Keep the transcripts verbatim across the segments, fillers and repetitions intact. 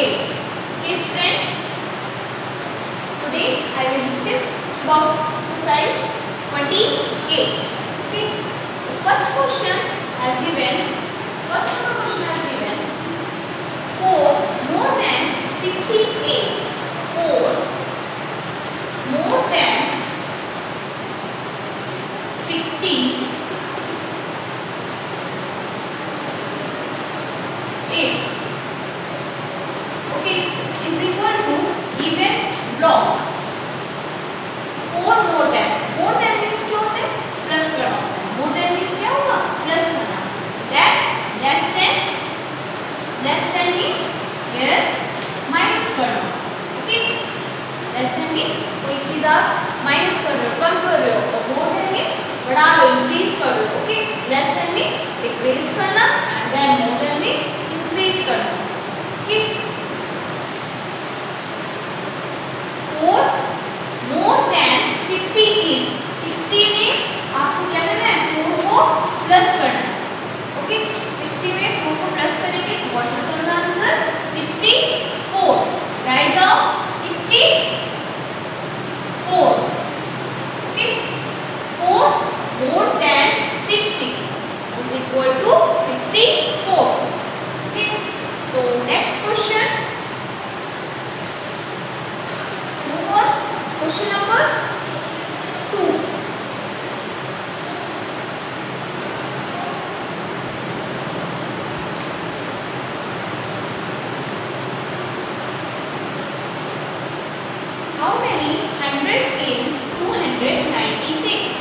eight. Okay friends, today I will discuss about exercise twenty-eight. Okay, so first question as given, first question as given, four more than sixty is four more than sixty is okay is equal to even block. four more than, more than means क्या होता है, plus करना होता है. more than means क्या होगा, plus करना. then less than, less than means yes minus करना. okay, less than means कोई चीज आप माइनस कर रहे हो, कम कर रहे हो. और more than means बढ़ा रहे हो, इंक्रीज कर रहे हो. okay, less than means decrease करना and then more than means increase करना. okay, four more than sixty is, sixty में आपको क्या करना है, four को प्लस करना है. ओके, sixty में four को प्लस करेंगे तो what will come the answer, sixty-four. Write down sixty-four. Okay, four more than sixty is equal to sixty-four. okay, so next question. Question number two. How many hundred in two hundred ninety-six?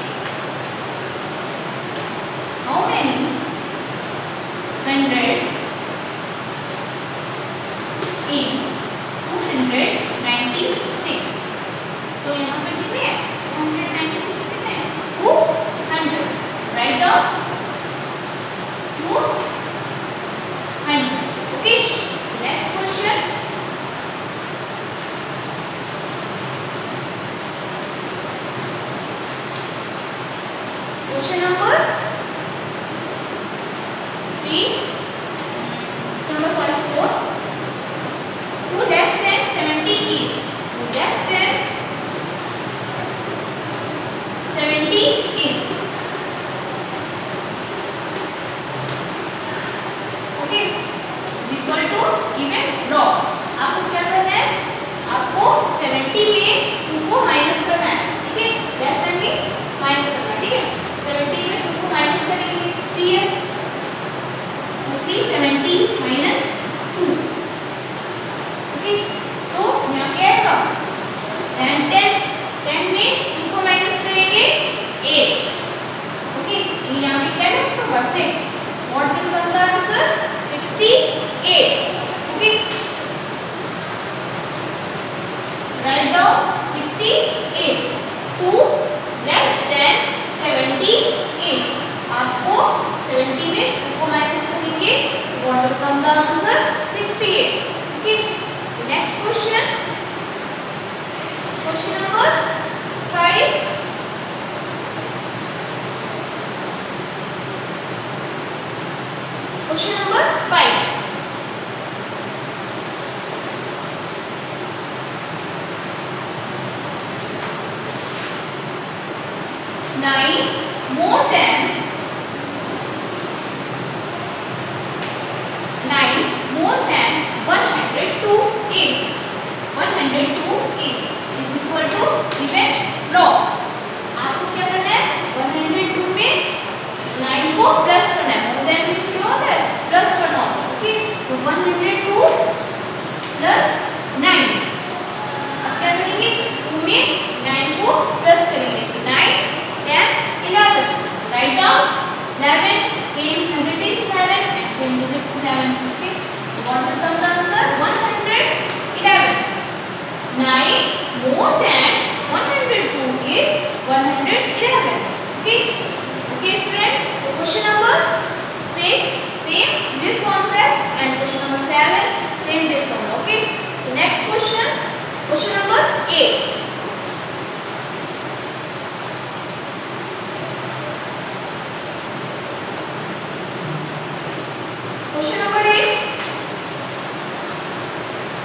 How many hundred in two hundred ninety-six? तो यहाँ पे कितने हैं, two hundred ninety-six कितने हैं, two hundred. Write down two hundred. Okay, so next question. Question number three, number sorry four. two less than seventy is, two less than seventy is okay is equal to given block. आपको क्या करना है, आपको seventy में two को minus करना है. ठीक है, less than means माइनस करना. ठीक है, seventy में two को माइनस करेंगे. सी है इसलिए seventy minus two. ओके, तो यहाँ क्या आएगा, ten ten ten में two को माइनस करेंगे eight. ओके, यहाँ पे क्या है होगा six. What will come the answer, sixty-eight. Okay, write down sixty-eight. two less than seventy is, आपको seventy में two को माइनस करेंगे. What will come the answer, sixty-eight. Okay, so next question. Question number five. Question number five. Nine more than nine more than one hundred two is, one hundred two is is equal to given block. आपको क्या करना है, one hundred two में nine को plus करना है. more than means क्या होता है, प्लस करना होता है. ओके, तो one hundred two plus nine. अब क्या करेंगे, two में nine को प्लस करेंगे. nine ten eleven. Write down eleven. same hundred is eleven and same digit eleven. Okay, so what will come the answer, one hundred eleven. nine more than one hundred two is one hundred eleven. okay, okay student, so question number six, same this concept, and question number seven, same this one. okay, so next questions. Question number eight. Question number eight.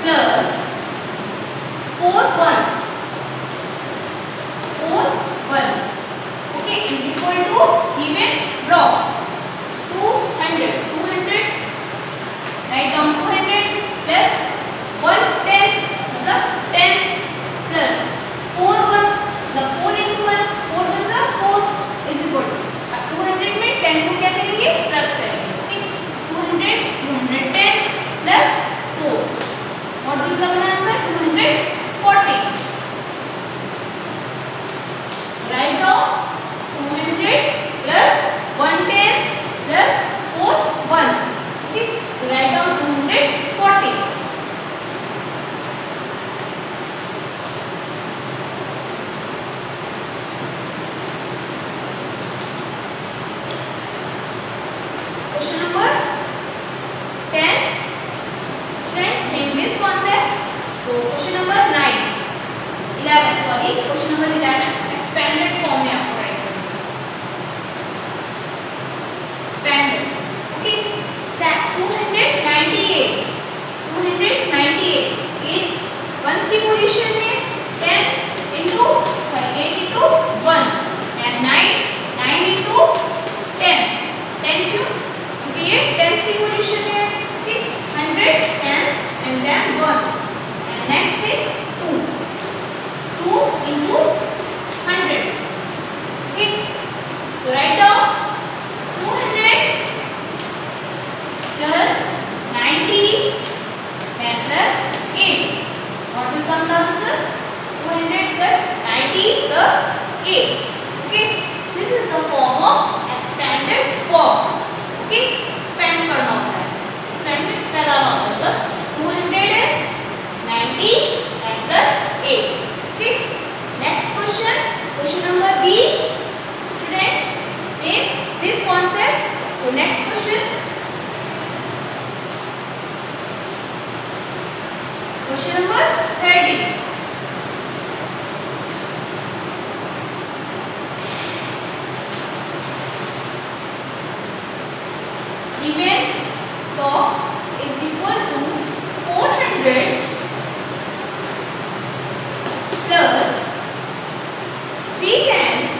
plus four ones, four ones, okay, is equal to even draw two hundred, two hundred, write down two hundred plus one tens मतलब ten plus four ones मतलब four into one, four ones are four is equal to, अब two hundred में ten को क्या करेंगे plus करेंगे, okay, two hundred, two hundred ten plus four, what will become the answer? two hundred forty. Write down two hundred plus one tens plus four ones, okay, so write down two hundred forty. Question number ten. Students, same this concept. So question number nine, eleven, sorry, question number eleven, expanded form में आपको write करना है. Expanded, okay, two hundred ninety-eight, two hundred ninety-eight in ones की position में ten into sorry eight into one and nine, nine into ten, ten क्यों? क्योंकि ये tens की position में है, okay, one hundred tens and then ones, and next is two, two into one hundred, okay, so write down two hundred plus ninety then plus eight, what will come the answer? two hundred plus ninety plus eight, okay, this is the form of expanded form, okay, expand करना होता है, expand means फैलाना होता है, मतलब two hundred ninety and plus eight, okay. Next question, question number B. Students, same this concept. So next question, question number thirty. Even top is equal to four hundred plus three tens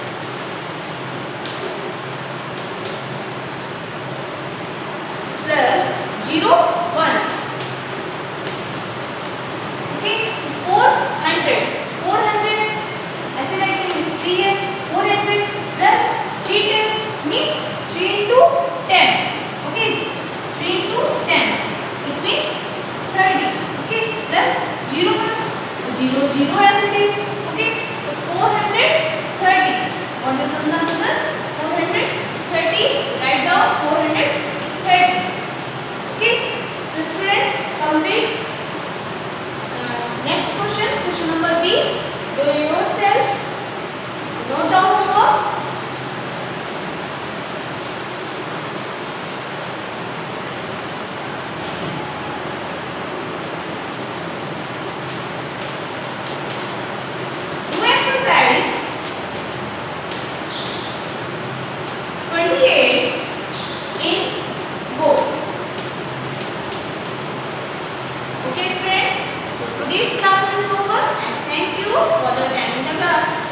plus zero ones, okay, four hundred, four hundred ऐसे write करेंगे three है, four hundred plus three tens means three into ten, okay, three into ten, it means thirty, okay, plus zero ones, zero zero as it is, okay, so four hundred thirty, what will come the answer? four hundred thirty, write down four hundred thirty, okay, so student complete. Uh, next question, question number B, do yourself, so note down homework. Do exercise twenty-eight in book. Okay, student. So today's class is over and thank you for attending the class.